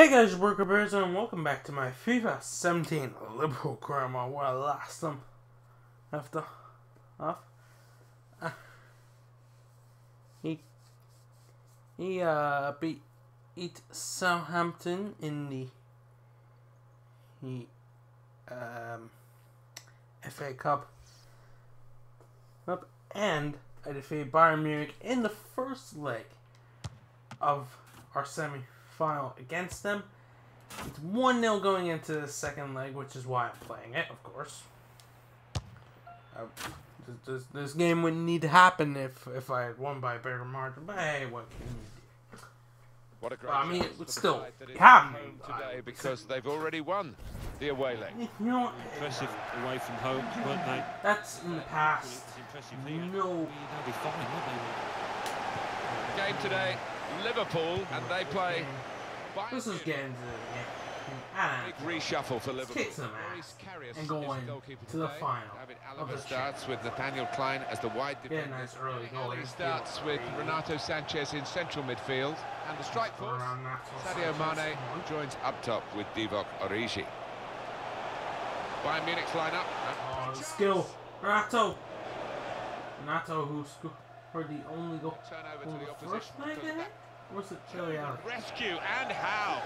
Hey guys, Worker Bears, and welcome back to my FIFA 17 Liverpool Cromwell, where I lost them after off. He beat Southampton in the FA Cup, and I defeated Bayern Munich in the first leg of our semi-final against them. It's 1-0 going into the second leg, which is why I'm playing it, of course. This game wouldn't need to happen if I had won by a bigger margin, but hey, what can you do? What a great I mean, it would still it happen today because they've already won the away leg. You know, Impressive away from home, weren't they? that's in the past. Impressive here. No. They'll be fine, won't they? Game today, Liverpool, and they play. This is getting to the game. Big reshuffle for Liverpool. Kick some ass and go in to the final. Of the Starts with Nathaniel Klein as the wide Get a defender. nice early goal. He starts with Renato Sanchez in central midfield, and the strike force. Sadio Mane joins up top with Divock Origi. Bayern Munich's lineup. Oh, the skill. Renato, who scored the only goal. Turnover On to the the opposition. first leg, I think? Or was it Chile out? Rescue, and how?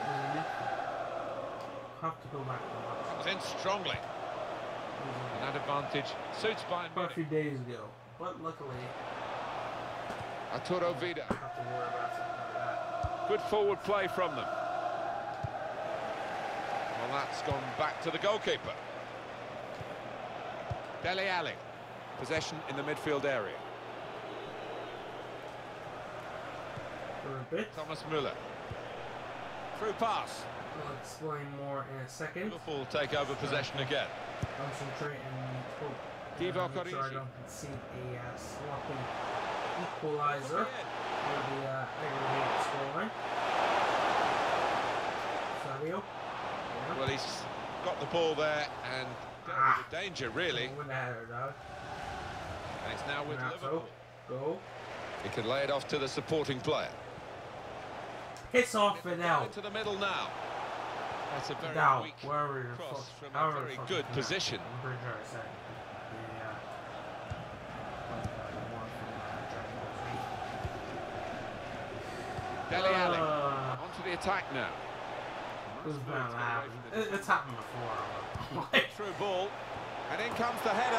Have to go back to watch. Comes in strongly. And that advantage suits Bayern Quite a few Munich. days ago, but luckily Arturo Vidal. I don't have to worry about something like that. Good forward play from them. Well, that's gone back to the goalkeeper. Dele Alli. Possession in the midfield area. For a bit. Thomas Müller. Through pass. I'll explain more in a second. Liverpool take over possession again. Concentrate and hope. Divock Make sure I Origi. don't concede a sloppy equalizer for the aggregate scoreline. Sadio. Yeah. Well, he's got the ball there and dealt with the danger, really. Win the header, dog. And it's now with Renato. Liverpool. Go. He can lay it off to the supporting player. Hits off Vidal. Into the middle now. That's a very Vidal, weak wherever you're cross from a however very fucking good yeah. position. I'm pretty sure I said Dele Alli onto the attack now. This is bound to happen. It's happened before. Through ball, and in comes the header.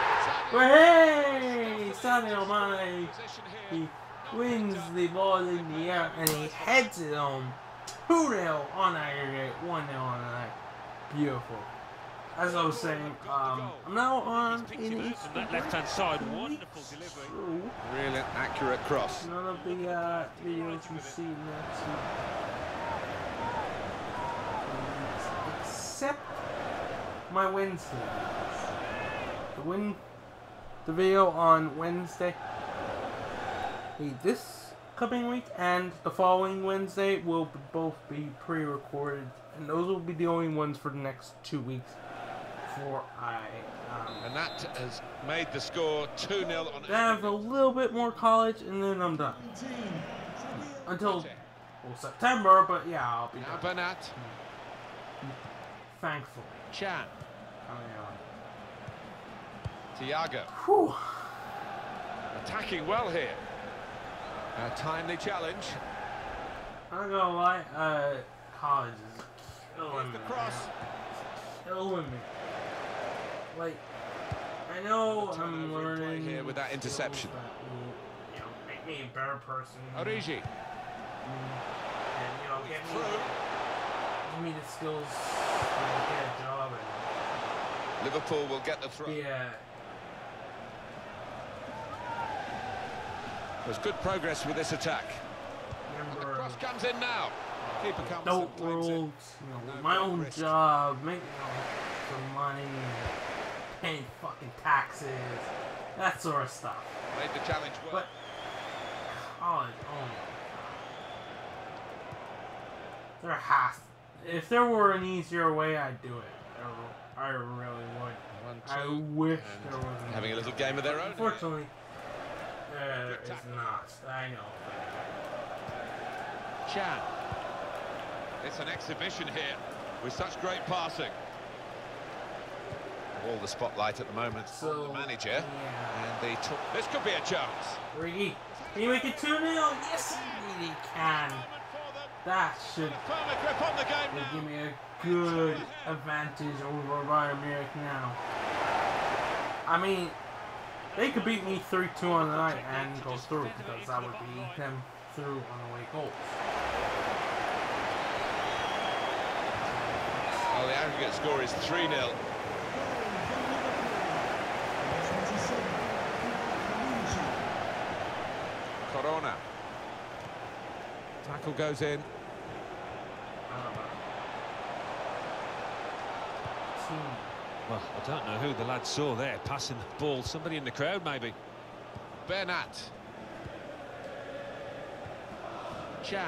Hey, Sadio Mane. Position He here. wins the ball in the air and he heads it home. 2-0 on aggregate, 1-0 on aggregate. Beautiful. As I was saying, I'm now on in From East. that left-hand side, wonderful delivery. Really accurate cross. None of the videos you see next except my Wednesday videos. The video on Wednesday, this coming week and the following Wednesday will both be pre-recorded, and those will be the only ones for the next 2 weeks before And that has made the score 2-0 on then I have a little bit more college, and then I'm done until September. But yeah, I'll be Now done. Bernat. Thankfully. Chan. Coming on. Thiago. Whew. Attacking well here. A timely challenge. I'm not gonna lie, college is killing Here's me. the cross. Man. Killing me. Like, I know I'm Turnover in play learning here with that skills interception. that will, make me a better person. Origi. And give me the skills to get a job and Liverpool will get the throw. be a. There's good progress with this attack. And the Remember, cross comes in now. Keeper comes no and claims rules, it. No my own risk. job, make some money, paying fucking taxes, that sort of stuff. Made the challenge well. But college, there has. If there were an easier way, I'd do it. I really would. 1-2. I wish And there was. An having a little game of their own. Unfortunately, there is not. I know. Chan. It's an exhibition here with such great passing. All the spotlight at the moment on the manager. Yeah. And this could be a chance. Origi, can you make it 2-0? Yes, he really can. That should give me a good advantage over Bayern Munich now. I mean, they could beat me 3-2 on the night and go through, because that would be them through on away goals. Well, the aggregate score is 3-0. Corona. Tackle goes in. Well, I don't know who the lad saw there passing the ball. Somebody in the crowd, maybe. Bernat. Chan.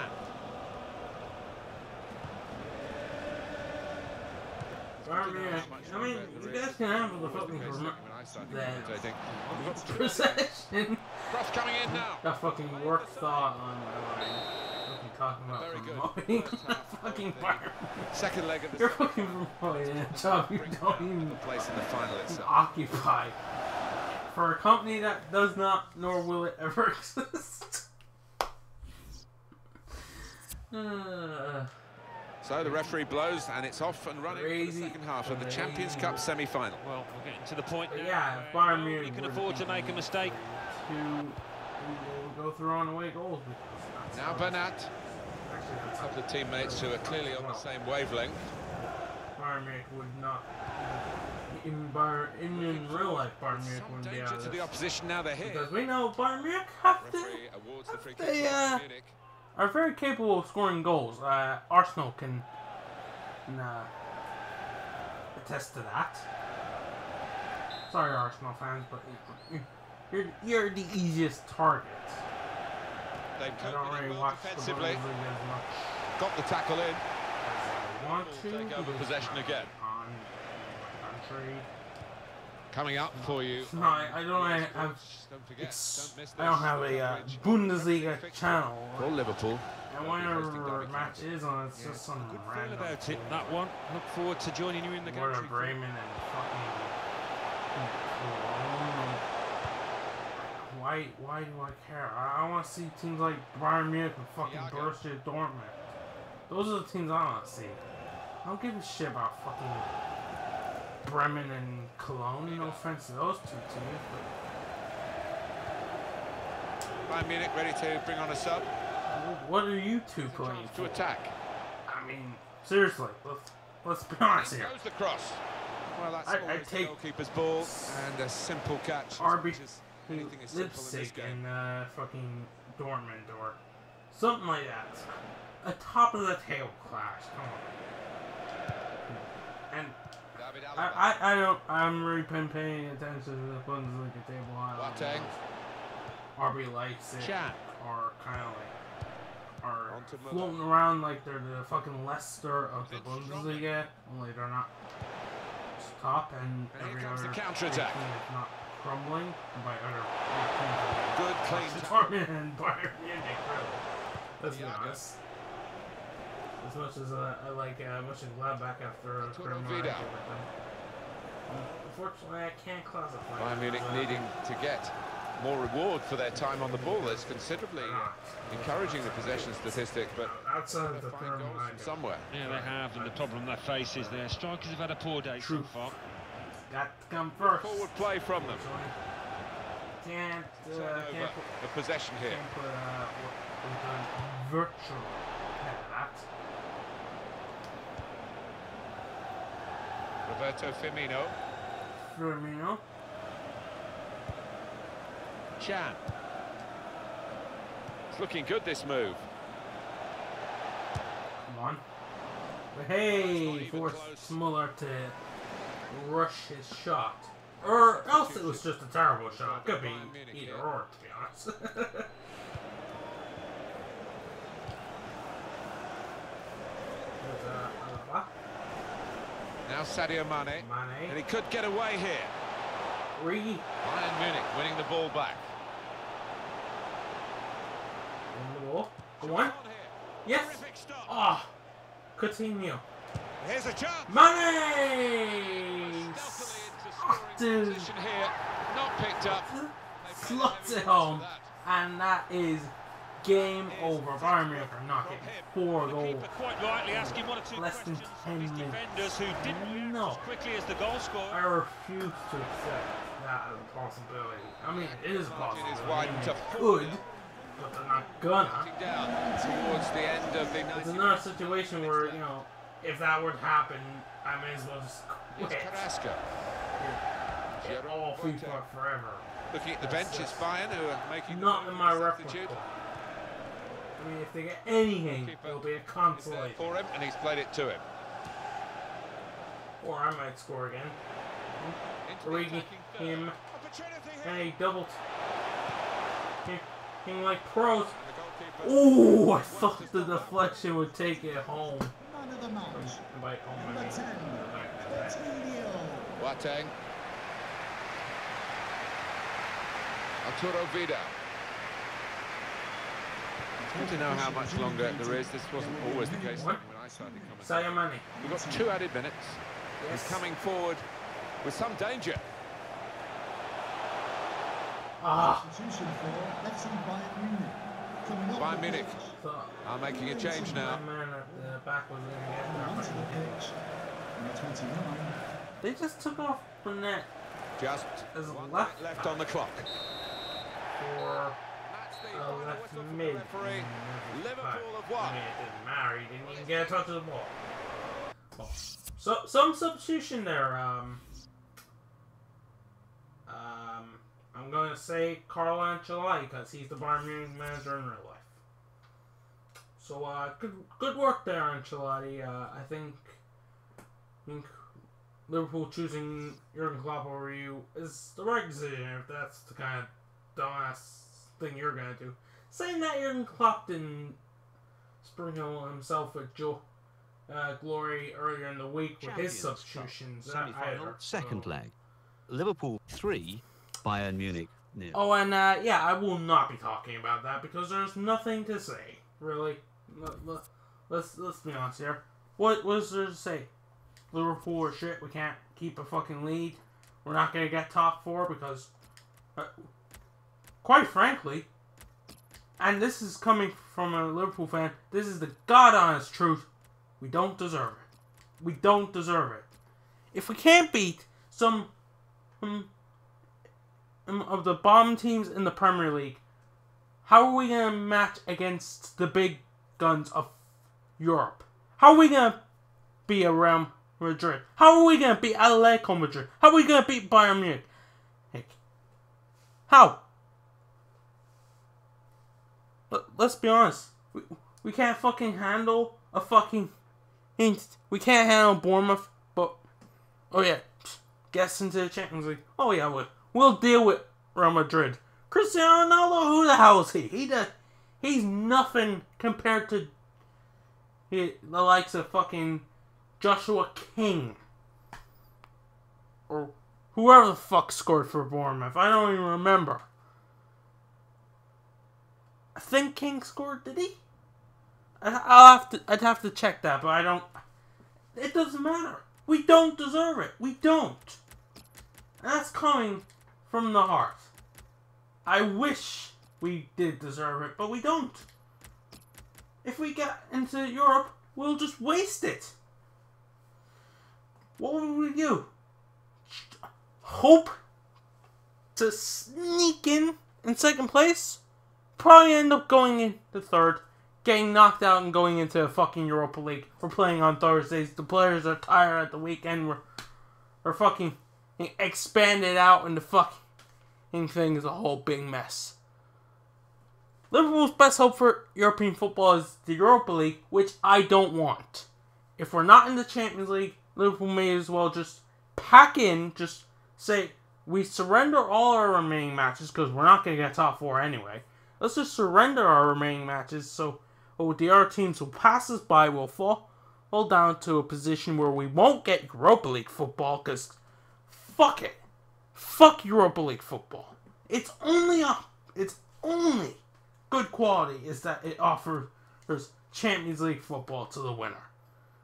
I mean, you guys can have the fucking possession. Cross coming in now. That fucking work thought on my mind. Fucking talking about promoting fucking Bayern. Second leg of the You're fucking promoting a job you don't even place in the final itself. occupy. For a company that does not, nor will it ever exist. So the referee blows and it's off and running for the second half of the Champions Cup semi-final. Well, we're getting to the point now. Yeah, Bayern Munich. You can afford to make a mistake. To go through on away goals. Now Bernat. A couple of teammates who are clearly on the same wavelength. Bayern Munich would not. In real life, Bayern Munich wouldn't be out of to the opposition now they're here. Because we know Bayern Munich are very capable of scoring goals. Arsenal can attest to that. Sorry, Arsenal fans, but you're the easiest target. They've I don't really watch defensively. Got the tackle in. Want to take over possession again. Coming up for you. No, I don't have a Bundesliga channel. For Liverpool. And whenever match is on, it's just some random. About it, that one. Look forward to joining you in the Werder country. Bremen and fucking. Why do I care? I want to see teams like Bayern Munich and fucking Borussia Dortmund. Those are the teams I want to see. I don't give a shit about fucking Bremen and Cologne. No offense to those two teams, but Bayern Munich ready to bring on a sub. what are you two playing to attack? I mean, seriously, let's be honest here. Goes the cross. Well, that's I take the goalkeeper's ball and a simple catch. RB Leipzig and fucking Dortmund or something like that. A top of the table clash. Come on. And I'm really been paying attention to the Bundesliga table. RB Leipzig are kind of like floating around like they're the fucking Leicester of the Bundesliga, only they're not top, and every other counter attack is not crumbling by other good clean Dortmund and Bayern Munich, really. Let's be honest. As much as I like Mönchengladbach after a career with them. Unfortunately, I can't classify. Bayern Munich needing to get more reward for their time on the ball. That's considerably encouraging the possession statistic, but outside of the find goals from somewhere. Yeah, they have, and the problem they face is their strikers have had a poor day so far. Got to come first. Forward play from them. Can't the possession here. Can't put virtual that. Roberto Firmino. Chan. It's looking good, this move. Come on. Hey, forced Muller to rush his shot. Or else it was just a terrible shot. Could be either or, to be honest. Now Sadio Mane. And he could get away here. Bayern Munich winning the ball back. In the ball. Go on. Yes. Ah. Coutinho. Here's a chance. Mane! Dude. Here, not picked up. Slots it home. And that is game over. Bayern Munich are not getting 4 goals. Quite rightly asking one or two Less than 10 minutes. Defenders who didn't react as quickly as the goal scorer. I refuse to accept that as a possibility. I mean, it is a possibility. They could, but they're not gonna. Down towards the end of the It's another situation where, you know, if that would happen, I may as well just quit. Carrasco. Get all FIFA forever. Looking at the bench, it's Bayern who are making not in my substitute. repertoire. I mean, if they get anything, it'll be a consolation. For him, and he's played it to him. Or I might score again. Origi, him, and a double. Him like pros. Ooh, I thought the deflection would take it home. Man of the match. By home, I mean. Boateng. Arturo Vidal. It's good to know how much longer there is. This wasn't always the case when I started Sadio commentating. Mane. We've got 2 added minutes. Yes. He's coming forward with some danger. Ah. Bayern Munich So, are making a change now. my man at the back was going to get there. They just took off Burnett Just as a one left minute left on the clock. for That's the left final whistle from mid. the referee. Liverpool have I won. mean, it didn't matter. He didn't even get a touch of the ball. Well, so some substitution there. I'm going to say Carlo Ancelotti because he's the Bayern Munich manager in real life. So good work there, Ancelotti. I think Liverpool choosing Jurgen Klopp over you is the right decision if that's the kind of dumbass thing you're going to do. Saying that Jurgen Klopp didn't sprinkle himself with glory earlier in the week with his substitutions. Semi-final, second leg. Liverpool 3, Bayern Munich 0. Oh, and yeah, I will not be talking about that because there's nothing to say. Really, let's be honest here. What is there to say? Liverpool are shit. We can't keep a fucking lead. We're not gonna get top 4 because, quite frankly, and this is coming from a Liverpool fan. This is the god honest truth. We don't deserve it. We don't deserve it. If we can't beat some of the bottom teams in the Premier League, how are we going to match against the big guns of Europe? How are we going to beat Real Madrid? How are we going to beat Atletico Madrid? How are we going to beat Bayern Munich? How? Let's be honest. We can't fucking handle a fucking... We can't handle Bournemouth, but... Oh yeah, gets into the Champions League. Oh yeah, we'll deal with Real Madrid. Cristiano Ronaldo, who the hell is he? He's nothing compared to the likes of fucking Joshua King. Or whoever the fuck scored for Bournemouth. I don't even remember. I think King scored, did he? I'd have to check that, but I don't... It doesn't matter. We don't deserve it. We don't. And that's coming from the heart. I wish we did deserve it, but we don't. If we get into Europe, we'll just waste it. What would we do? Hope to sneak in second place? Probably end up going into third, getting knocked out and going into a fucking Europa League. We're playing on Thursdays. The players are tired at the weekend. We're fucking expanded out and the fucking thing is a whole big mess. Liverpool's best hope for European football is the Europa League, which I don't want. If we're not in the Champions League, Liverpool may as well just pack in, just say, we surrender all our remaining matches because we're not going to get top 4 anyway. Let's just surrender our remaining matches so the other teams will pass us by, will fall down to a position where we won't get Europa League football because fuck it. Fuck Europa League football. It's only good quality is that it offers Champions League football to the winner.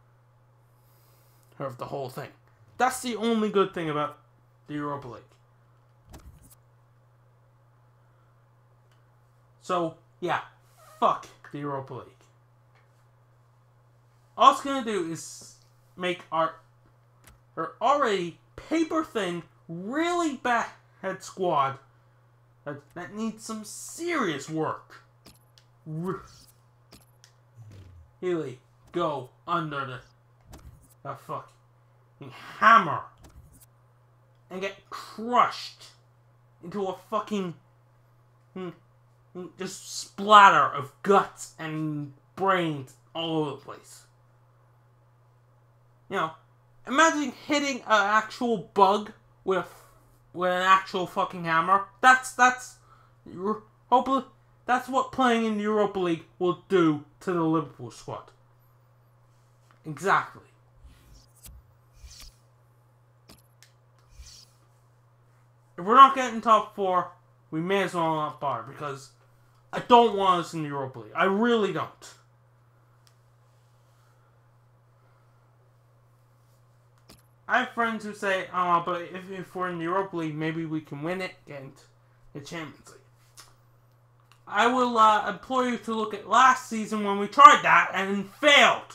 of the whole thing. That's the only good thing about the Europa League. So, yeah, fuck the Europa League. All it's gonna do is make our already paper-thin, really bad squad that needs some serious work really go under the fucking hammer and get crushed into a fucking just splatter of guts and brains all over the place. You know, imagine hitting an actual bug with an actual fucking hammer. That's hopefully that's what playing in the Europa League will do to the Liverpool squad. Exactly. If we're not getting top 4, we may as well not bother, because I don't want us in the Europa League. I really don't. I have friends who say, oh, but if we're in the Europa League, maybe we can win it, get into the Champions League. I will implore you to look at last season when we tried that and failed.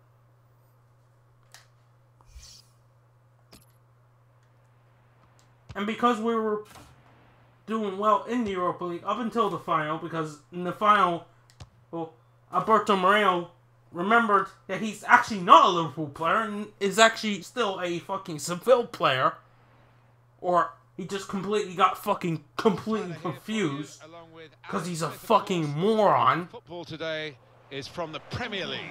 And because we were doing well in the Europa League up until the final, because in the final, well, Alberto Moreno remembered that he's actually not a Liverpool player and is actually still a fucking Seville player. Or he just completely got completely confused because he's a fucking moron. Football today is from the Premier League.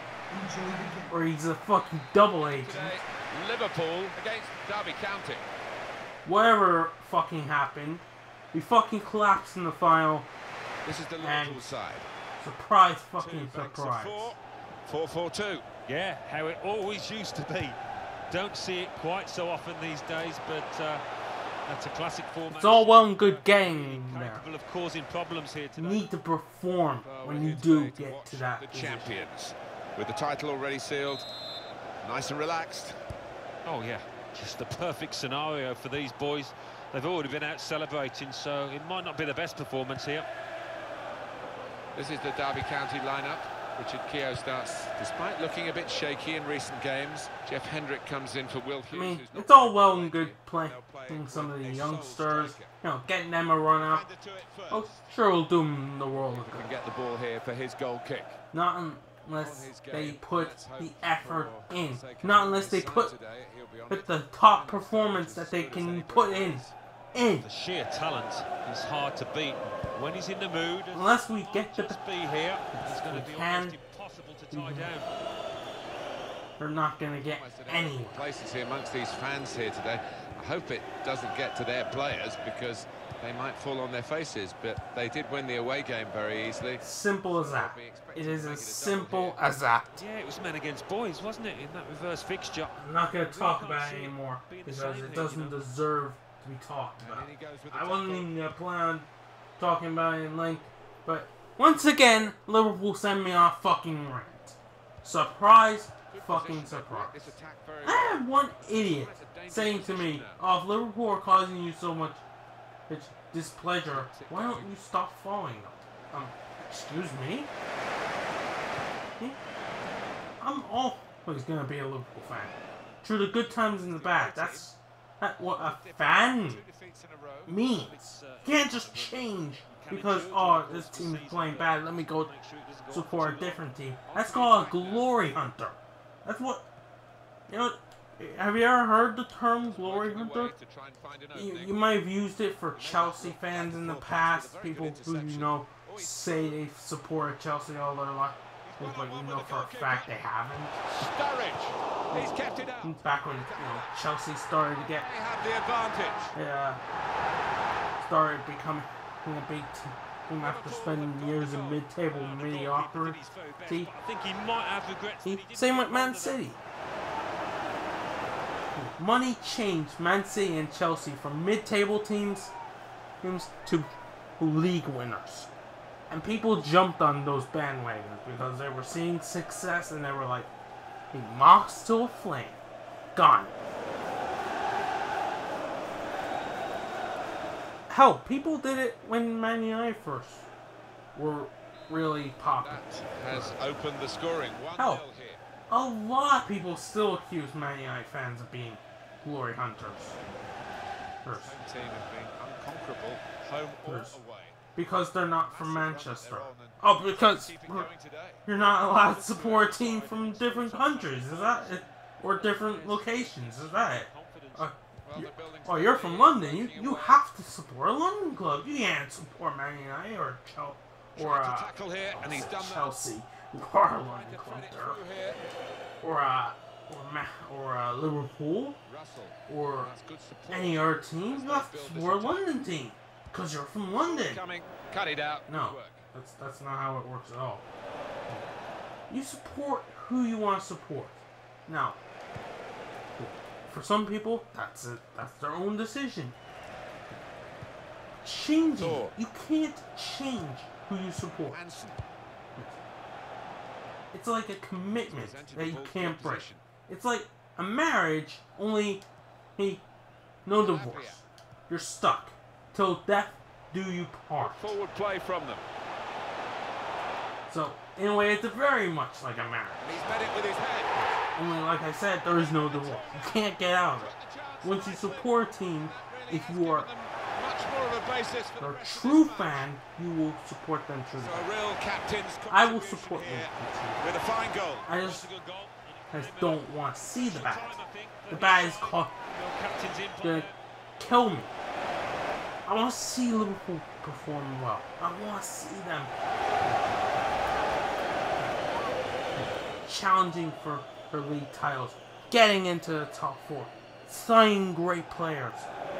Or he's a fucking double agent. Today, Liverpool against Derby County. Whatever fucking happened, we fucking collapsed in the final. This is the Liverpool side. Surprise fucking surprise. 4-4-2. Yeah, how it always used to be. Don't see it quite so often these days, but that's a classic formation. It's all well and good game there. Capable of causing problems here today. You need to perform when you do get to that The position. champions, with the title already sealed, nice and relaxed. Oh yeah, just the perfect scenario for these boys. They've already been out celebrating, so it might not be the best performance here. This is the Derby County lineup. Richard Keogh starts, despite looking a bit shaky in recent games. Jeff Hendrick comes in for Will Hughes. I mean, it's all well and good playing some of the youngsters, you know, getting them a run out. Oh, sure, we'll do them the world of Can good. get the ball here for his goal kick. Not unless they put the effort in. Not unless they put the top performance that they can put in. The sheer talent is hard to beat. When he's in the mood, Unless we get the just be here, it's going to be almost impossible to tie down. We're not going to get anywhere. Places here amongst these fans here today. I hope it doesn't get to their players, because they might fall on their faces, but they did win the away game very easily. Simple as that. It is as simple as that. Yeah, it was men against boys, wasn't it, in that reverse fixture? I'm not going to talk about it anymore because it doesn't deserve to be talked about. I wasn't even going to plan on talking about it in length, but once again, Liverpool sent me on a fucking rant. Surprise, fucking surprise. I had one idiot saying to me, oh, if Liverpool are causing you so much displeasure, why don't you stop following them? Excuse me? I'm always going to be a Liverpool fan. Through the good times and the bad. That's what a fan means. You can't just change because, oh, this team is playing bad, let me go support a different team. That's called a glory hunter. That's what, you know, have you ever heard the term glory hunter? You might have used it for Chelsea fans in the past, people who, you know, say they supported Chelsea all their life. But you know for a fact they haven't. Sturridge, he's kept it up. Back when, you know, Chelsea started to get, They have the advantage. started becoming a big team after spending years in mid-table mediocrity. I think he might have regrets. Same with Man City. Money changed Man City and Chelsea from mid-table teams to league winners. And people jumped on those bandwagons because they were seeing success and they were like, he moths to a flame. gone. Hell, people did it when Man United first were really popular. That has opened the scoring. 1-0 Hell, here. a lot of people still accuse Man United fans of being glory hunters. First. Home team have been unconquerable, home or First. away. Because they're not from Massive run Manchester. they're on and Oh, because keep it going today. you're not allowed to support a team from different countries, is that it? Or different locations, is that it? Well, they're building Oh, you're from steadily, London. You working you away. have to support a London club. You can't support Man United or Tried to tackle here, and he's done that. Chelsea or a Trying London to club thread it there, through here. or Liverpool Russell. or That's good support. any other team. You have to support a London team because you're from London. Coming, cut it out. No, Good work. that's not how it works at all. You support who you want to support. Now, for some people, that's it. That's their own decision. Changing, Thor. you can't change who you support. Hansen. It's like a commitment Presented that the you ball to can't the break. opposition. It's like a marriage, only no divorce. You're stuck till death do you part. Forward play from them. So in a way, it's very much like a marriage. And he's met it with his head. Only, like I said, there is no divorce. You can't get out of it. Once you support a team, if you are Much more of a basis for a the rest of true this match. fan, you will support them through So the a real captain's I will contribution support here them. with a fine goal. I just don't want to see the bad. The bad is gonna kill me. I want to see Liverpool perform well. I want to see them challenging for league titles, getting into the top 4, signing great players.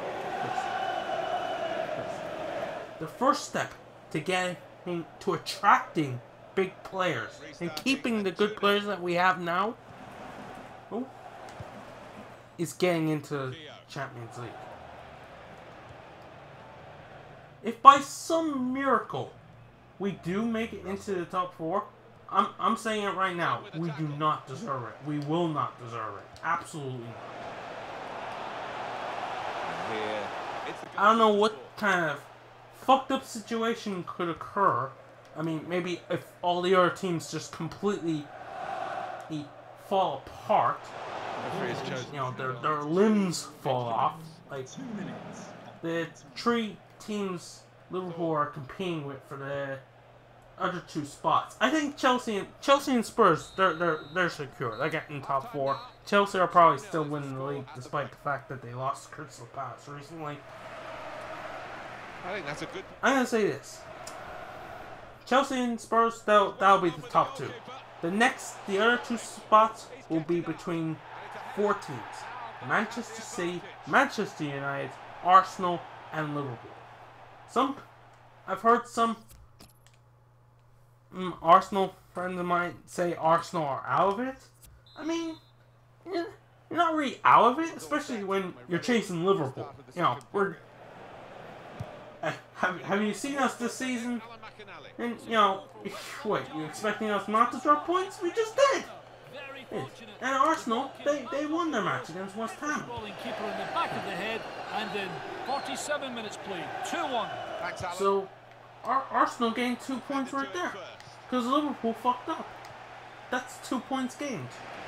The first step to attracting big players and keeping the good players that we have now is getting into Champions League. If by some miracle we do make it into the top 4, I'm saying it right now, we do not deserve it. We will not deserve it. Absolutely not. Here, it's the I don't know what kind of fucked up situation could occur. I mean, maybe if all the other teams just completely fall apart, referee has chosen. you know, their limbs fall off. Like the 3 teams Liverpool are competing with for the other 2 spots. I think Chelsea and Spurs, they're secure. They're getting top 4. Chelsea are probably still winning the league despite the fact that they lost to Crystal Palace recently. I think that's a good. I'm gonna say this: Chelsea and Spurs, that'll be the top 2. The other 2 spots will be between 4 teams: Manchester City, Manchester United, Arsenal, and Liverpool. I've heard some Arsenal friends of mine say Arsenal are out of it. I mean, you're not really out of it, especially when you're chasing Liverpool. You know, have you seen us this season? And, you know, what, you expecting us not to drop points? We just did! And Arsenal, they won their match against West Ham. Balling keeper in the back of the head, and in 47 minutes played, 2-1. So, Arsenal gained 2 points right there. Because Liverpool fucked up. That's 2 points gained.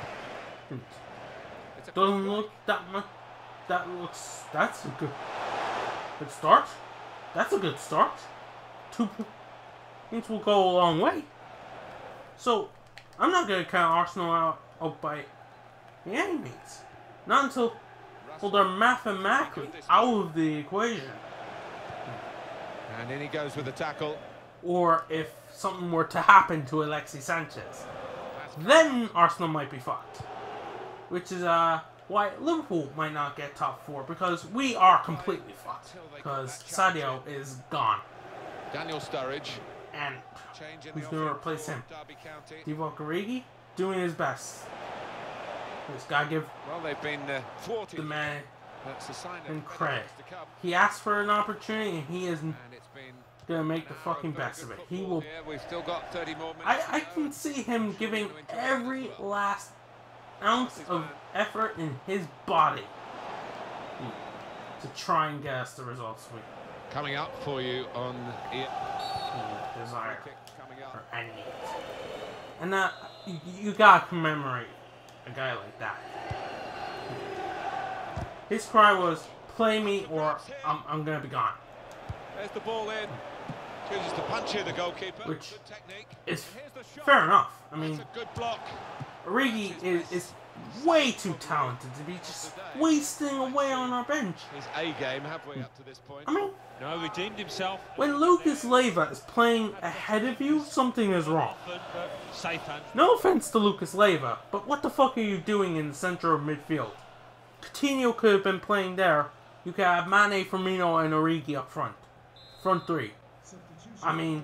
Doesn't look that much. That's a good start. That's a good start. 2 points will go a long way. So, I'm not going to count Arsenal out by any means. Not until they're mathematically out of the equation. And in he goes with the tackle. Or if something were to happen to Alexis Sanchez. Then Arsenal might be fucked. Which is why Liverpool might not get top 4, because we are completely fucked. Because Sadio is gone. Daniel Sturridge. And Change in who's the going to offense replace for him? Derby County. Divock Origi doing his best. Just gotta give Well, they've been thwarted. the man That's a sign of and better credit. days to come. He asked for an opportunity and he is And it's been gonna make the an hour fucking of very best of good it. He football will. here. We've still got 30 more minutes. I to go. can see him giving every last ounce of effort in his body to try and get us the results we Coming up for you on desire coming up. or need. And that you gotta commemorate a guy like that. His cry was, "Play me or I'm gonna be gone." There's the ball in. Chooses to punch here, the goalkeeper. Which good technique. is Here's the shot. fair enough. I That's mean, a good block. Origi is way too talented to be just wasting away on our bench. His A game, have we, up to this point? I mean, No, redeemed himself. when Lucas Leiva is playing ahead of you, something is wrong. Safe hands. No offense to Lucas Leiva, but what the fuck are you doing in the center of midfield? Coutinho could have been playing there. You could have Mane, Firmino, and Origi up front. Front three. I mean,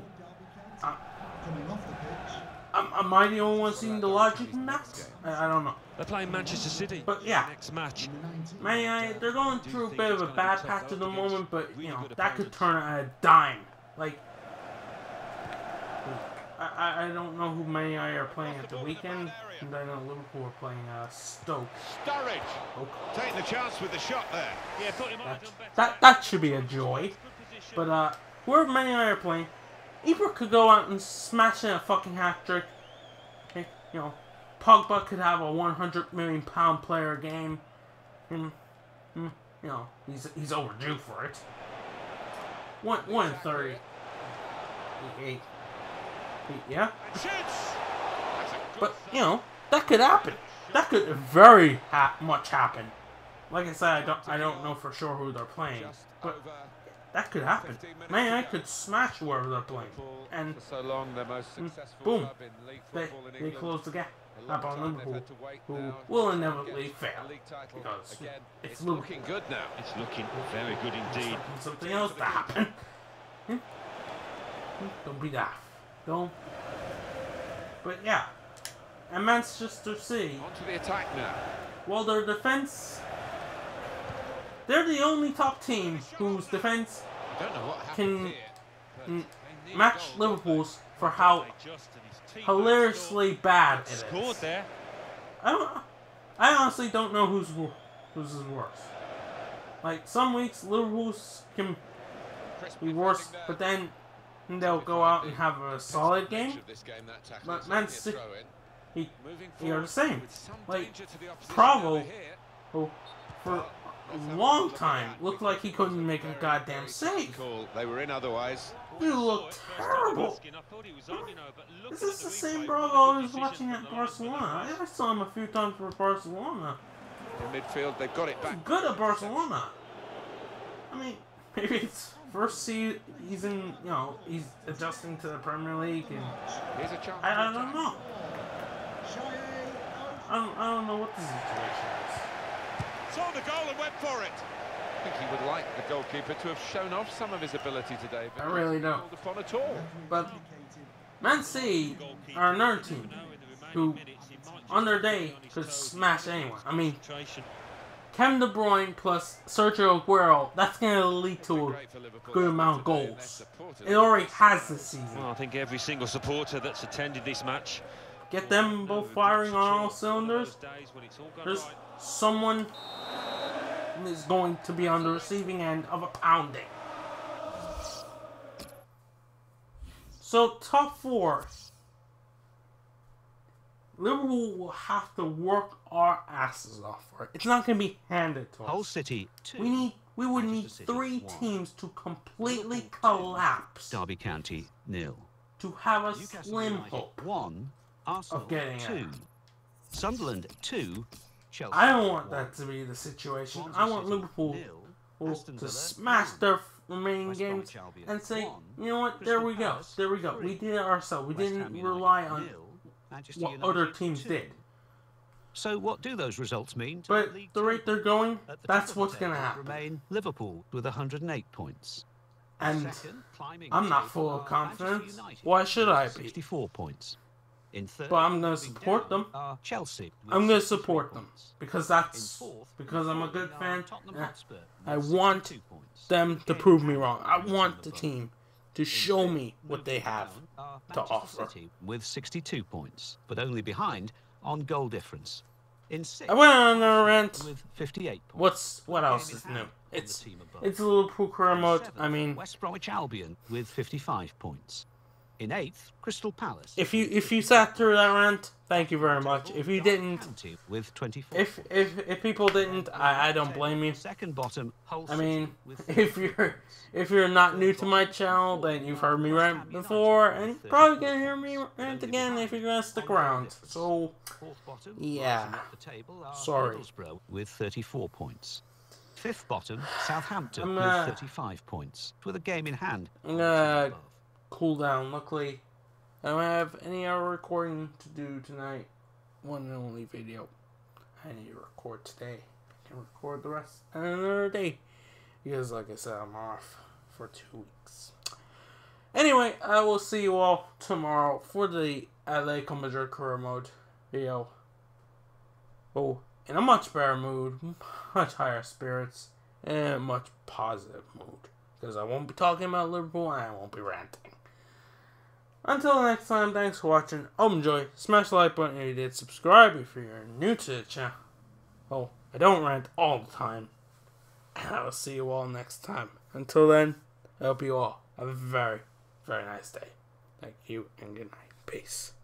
am I the only one seeing the logic in that? I don't know. They're playing Manchester City. But yeah. Next match. They're going through a bit of a bad patch at the moment, but you know that could turn at a dime. Like, I don't know who Man United are playing at the weekend, and I know Liverpool are playing Stoke. Sturridge taking the chance with the shot there. Yeah, thought he might have done better. That should be a joy. But whoever Man United are playing, Ibra could go out and smash in a fucking hat trick. You know, Pogba could have a £100 million player game. You know, he's overdue for it. 130. Yeah. But you know, that could happen. That could very much happen. Like I said, I don't know for sure who they're playing, but that could happen. Man, I could smash whoever they're playing, and For so long, their most successful boom, club in league football in they England. close the gap. A long Up on time they've Liverpool, had to wait who now will to inevitably get fail a league title. because Again, it's looking good now. It's looking very good indeed. Something else to happen. Don't be daft. Don't. But yeah, and Manchester City. On to the attack now. Well, their defense. They're the only top team whose defense I don't know what can happened here, but they need match goals. Liverpool's for how hilariously bad it Scored is. there. I honestly don't know who's is worse. Like some weeks Liverpool's can Crispy be worse, finishing there. but then they'll go out and have a solid game. Of this game, that tackle But is Man only a City, throw-in. Moving they are the forward same. with some Like danger to the opposition Bravo, over here. who for a long time looked like he couldn't make a goddamn save. Cool. They were in otherwise. He looked terrible. Is this the same Bravo I was watching at Barcelona? I saw him a few times for Barcelona. In midfield, they've got it back. Good at Barcelona. I mean, maybe it's first season, you know, he's adjusting to the Premier League, and Here's a chance. I don't know. I don't know what the situation is. Saw the goal and went for it. I think he would like the goalkeeper to have shown off some of his ability today. But I really don't. called upon at all. But Man City are another team who, on their day, could smash anyone. I mean, Kevin De Bruyne plus Sergio Aguero, that's going to lead to a good amount of goals. It already has this season. Well, I think every single supporter that's attended this match. Get them both firing on all cylinders. There's someone is going to be on the receiving end of a pounding. So, top four. Liverpool will have to work our asses off for it. It's not going to be handed to Hull us. City 2. We would need Manchester City 3 1. teams to completely Liverpool 2, collapse Derby County 0. to have a Newcastle slim United hope. 1. Arsenal of getting 2. it. Sunderland 2. Chelsea I don't want 1. that to be the situation. Swansea I want City Liverpool 0. Aston to Villa smash 1. their remaining West games Bromwich Albion and say, 1. you know what, there we go. Palace There we go. 3. We did it ourselves. We West didn't Ham United rely on 0. Manchester what United other teams 2. did. So what do those results mean to But League the Two? rate they're going, At the that's top of what's the going to table happen. Remain Liverpool with 108 points. And Second, climbing I'm the not table full of are Manchester confidence. United Why with should I be? 64 points. In third, But I'm going to moving support down them. are Chelsea. with I'm going to 63 support them. points. Because In that's fourth, because I'm a good are fan. Tottenham and Hotspur I with want 62 points. them to Again, prove me wrong. I Everton want on the boat. team to In show fifth, me what they moving have down are to Manchester offer. City with 62 points, but only behind on goal difference. In 6th, I went on a rant. with 58 points. What else is new? It's Liverpool career mode. I mean, West Bromwich Albion with 55 points. In 8th, Crystal Palace. if you sat through that rant, thank you very much. If you didn't, with 24. if people didn't, I don't blame you. Second bottom, Hull I mean, City with if you're not new to my channel, then you've heard me rant before, and you're probably gonna hear me rant again if you're gonna stick around. So, Fourth bottom, yeah, closing up the table are sorry. Middlesbrough with 34 points. Fifth bottom, Southampton with 35 points, with a game in hand. I'm gonna cool down. Luckily, I don't have any other recording to do tonight. One and only video. I need to record today. I can record the rest another day. Because, like I said, I'm off for 2 weeks. Anyway, I will see you all tomorrow for the Atletico Madrid career mode video. Oh, in a much better mood, much higher spirits, and a much positive mood. Because I won't be talking about Liverpool and I won't be ranting. Until next time, thanks for watching. Enjoy. Smash the like button if you did. Subscribe if you're new to the channel. Oh, I don't rant all the time. And I will see you all next time. Until then, I hope you all have a very, very nice day. Thank you and good night. Peace.